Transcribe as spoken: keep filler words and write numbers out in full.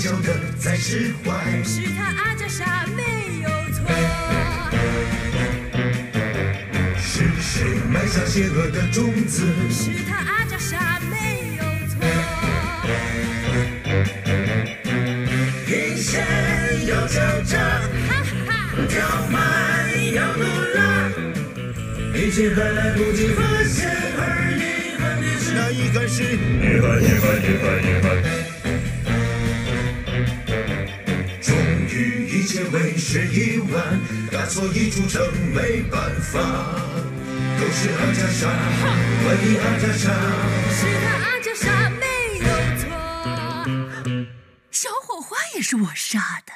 笑的在释怀， 是他阿加莎没有错。 是谁埋下邪恶的种子？ 是他阿加莎没有错。 一切要挣扎，跳慢要努拉，一切还来不及发现，而遗憾的是那一开始，遗憾遗憾遗憾遗憾。终于一切为时已晚，大错一出成没办法，都是阿加莎，怪你阿加莎， 是他阿加莎没有错。小火花也是我杀的。